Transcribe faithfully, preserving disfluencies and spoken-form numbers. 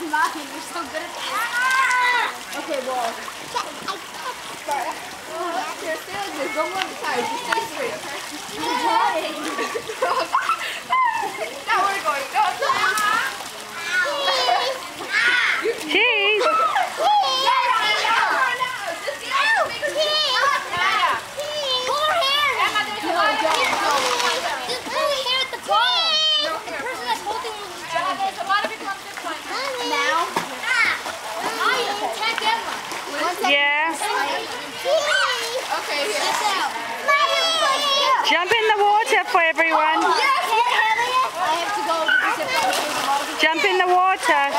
mine. You're so good at this. Okay, well. Here, stay like this. Don't move the side. Just stay straight, okay? I'm trying. Now we're going. Go. Cheese. Yeah. Okay, here. Jump in the water for everyone. Yes, I have to go to the zip line. Jump in the water.